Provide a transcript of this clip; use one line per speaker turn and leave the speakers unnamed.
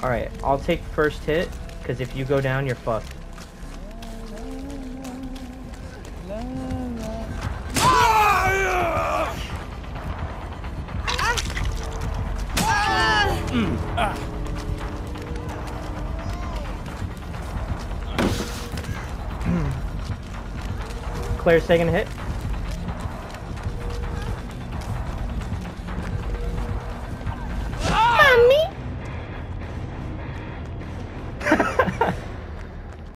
Alright, I'll take first hit, because if you go down, you're fucked. Claire's taking a hit.